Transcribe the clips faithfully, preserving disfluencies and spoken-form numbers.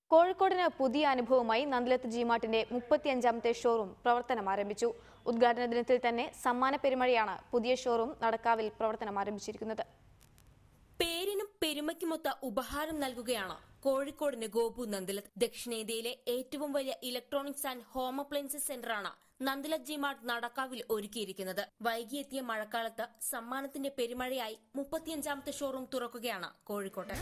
കോഴിക്കോടിന് പുതിയ അനുഭവമായി നന്ദിലത്ത് ജിമാർട്ടിന്റെ മുപ്പത്തിയഞ്ചാമത്തെ ഷോറൂം പ്രവർത്തനം ആരംഭിച്ചു. ഉദ്ഘാടന ദിനത്തിൽ തന്നെ സമ്മാന പെരുമഴയാണ് പുതിയ ഷോറൂം നടക്കാവിൽ പ്രവർത്തനം ആരംഭിച്ചിരിക്കുന്നത്. പേരിനും പെരുമയ്ക്കുമൊത്ത ഉപഹാരം നൽകുകയാണ് കോഴിക്കോടിന് ഗോപു നന്ദിലത്ത്. ദക്ഷിണേന്ത്യയിലെ ഏറ്റവും വലിയ ഇലക്ട്രോണിക്സ് ആൻഡ് ഹോം അപ്ലയൻസസ് സെന്ററാണ് നന്ദിലത്ത് ജിമാർട്ട് നടക്കാവിൽ ഒരുക്കിയിരിക്കുന്നത്. വൈകിയെത്തിയ മഴക്കാലത്ത് സമ്മാനത്തിന്റെ പെരുമഴയായി മുപ്പത്തിയഞ്ചാമത്തെ ഷോറൂം തുറക്കുകയാണ് കോഴിക്കോട്ട്.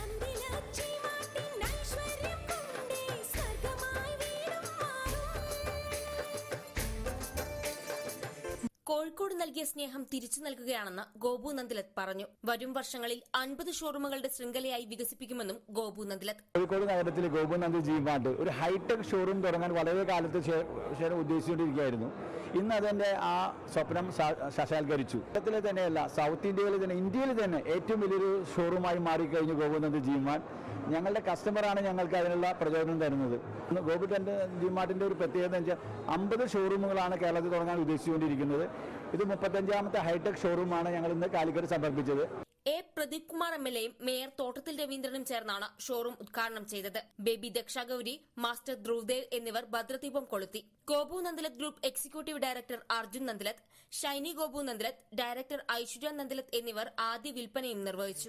കോഴിക്കോട് നൽകിയ സ്നേഹം തിരിച്ചു നൽകുകയാണെന്ന് ഗോപു നന്ദിലത്ത് പറഞ്ഞു. വരും വർഷങ്ങളിൽ അൻപത് ഷോറൂമുകളുടെ ശൃംഖലയായി വികസിപ്പിക്കുമെന്നും ഗോപു നന്ദിലത്ത്. കോഴിക്കോട് നഗരത്തിലെ ഗോപു നന്ദി ജിമാർട്ട് ഒരു ഹൈടെക് ഷോറൂം തുടങ്ങാൻ വളരെ കാലത്ത് ഉദ്ദേശിച്ചുകൊണ്ടിരിക്കുകയായിരുന്നു. ഇന്ന് അതിന്റെ ആ സ്വപ്നം സാക്ഷാത്കരിച്ചു. കേരളത്തിലെ തന്നെയല്ല, സൗത്ത് ഇന്ത്യയിലെ തന്നെ, ഇന്ത്യയിൽ തന്നെ ഏറ്റവും വലിയൊരു ഷോറൂമായി മാറിക്കഴിഞ്ഞു ഗോപു നന്ദി ജിമാർട്ട്. ഞങ്ങളുടെ കസ്റ്റമറാണ് ഞങ്ങൾക്ക് അതിനുള്ള പ്രചോദനം തരുന്നത്. ഗോപു ജിമാർട്ടിന്റെ ഒരു പ്രത്യേകത എന്ന് വെച്ചാൽ അമ്പത് ഷോറൂമുകളാണ് കേരളത്തിൽ തുടങ്ങാൻ ഉദ്ദേശിച്ചുകൊണ്ടിരിക്കുന്നത്. ഇത് മുപ്പത്തഞ്ചാമത്തെ ഹൈടെക് ഷോറൂമാണ് ഞങ്ങൾ ഇന്ന് കാലിക്കറ്റ് സമർപ്പിച്ചത്. A Pradeep Kumar M L എയും മേയർ തോട്ടത്തിൽ രവീന്ദ്രനും ചേർന്നാണ് ഷോറൂം ഉദ്ഘാടനം ചെയ്തത്. ബേബി ദക്ഷാഗൌരി, മാസ്റ്റർ ധ്രുവദേവ് എന്നിവർ ഭദ്രദീപം കൊളുത്തി. Gopu Nandilath group executive director Arjun Nandilath, Shiny Gopu Nandilath, director Aishwarya Nandilath എന്നിവർ ആദ്യ വിൽപ്പനയും നിർവഹിച്ചു.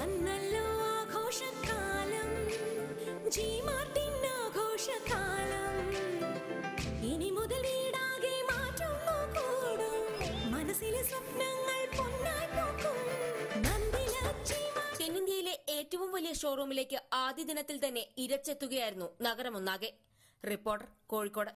തെന്നിന്ത്യയിലെ ഏറ്റവും വലിയ ഷോറൂമിലേക്ക് ആദ്യ ദിനത്തിൽ തന്നെ ഇരച്ചെത്തുകയായിരുന്നു നഗരമൊന്നാകെ. റിപ്പോർട്ടർ, കോഴിക്കോട്.